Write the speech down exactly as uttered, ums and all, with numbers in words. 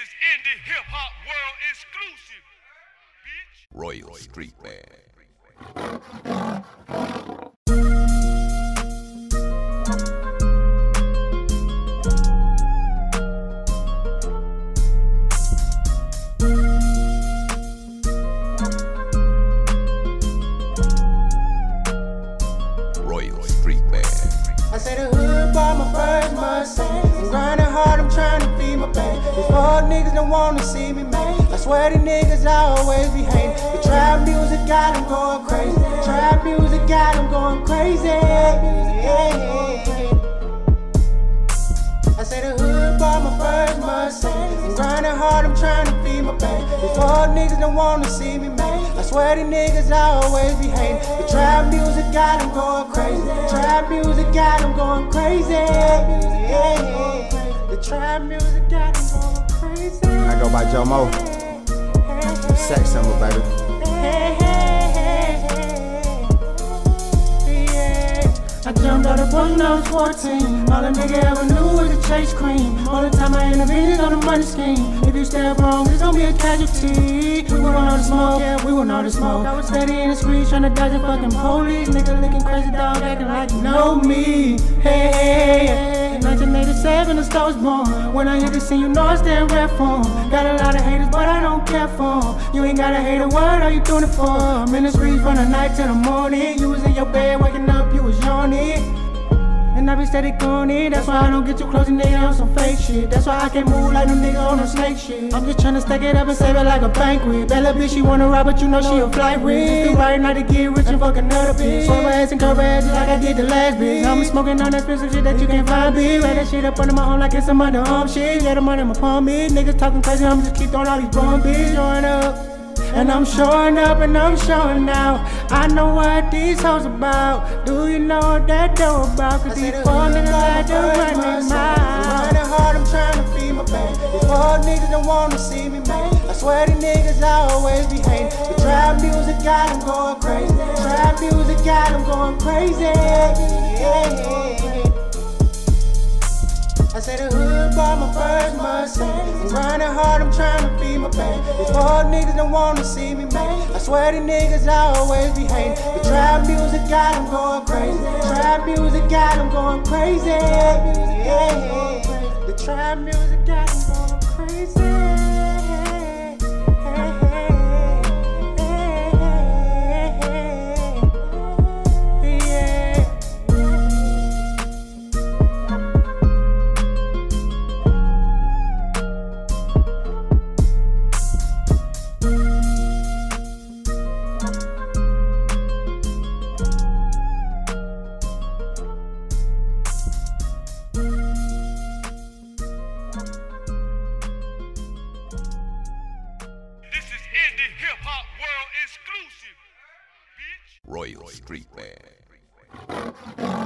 is indie hip hop world exclusive, bitch. Royal Street Band. Royal Street Band. I say the hood bought my first Mustang. I'm grinding hard, I'm trying to feed my bank. These fuck niggas don't wanna see me make. I swear these niggas always be hating. The trap music got them going crazy. Trap music got them going crazy. I say the hood bought my first Mustang. I'm grinding hard, I'm trying to feed my bank. These fuck niggas don't wanna see me make. I swear these niggas always be hating. The trap music got them going crazy. Trap music got them going crazy. The trap music got them going crazy. I go by Joe Mo. Sex symbol, baby. I jumped out of boat when I was fourteen. All a nigga ever knew was to chase cream. All the time I intervened on the money scheme. If you step wrong, it's gonna be a casualty. We want all the smoke, yeah, we want all the smoke. I was steady in the streets trying to dodge the fucking police. Nigga looking crazy, dog, acting like you know me. Hey, hey, hey. In nineteen eighty-seven, the star was born. When I hit the scene, you know I stand rare for 'em. Got a lot of haters, but I don't care for 'em. You ain't gotta hate a word, all you doing it for? I'm in the streets from the night till the morning. You was in your bed, waking up, you was yawning. And I be steady going in, that's why I don't get too close to niggas on some fake shit. That's why I can't move like no nigga on no snake shit. I'm just tryna stack it up and save it like a banquet. That little bitch, she wanna ride, but you know she a flight risk. Still right now to get rich and fuck another bitch. Swerve her ass and curve her ass just like I did the last bitch. Now I'm smoking on that expensive shit that you can't find, bitch. Wear that shit up under my arm like it's some underarm shit. Yeah, the money in my palm, bitch. Niggas talking crazy, I'm just keep throwing all these bomb bitch. Showing up. And I'm showing up and I'm showing out. I know what these hoes about. Do you know what that dough about? Cause these fuck niggas like to run their mouth. I'm grinding hard, I'm trying to feed my bank. These fuck niggas don't wanna see me make. I swear these niggas always be hating. The trap music got them going crazy. Trap music got them going crazy. I say the hood bought my first Mustang. I'm grinding hard, I'm trying to feed my bank. These fuck niggas don't wanna see me make. I swear these niggas always be hating. The trap music got them going crazy. Trap music got them going crazy. The trap music got them going crazy. This is indie hip hop world exclusive, bitch. Royal Street Band.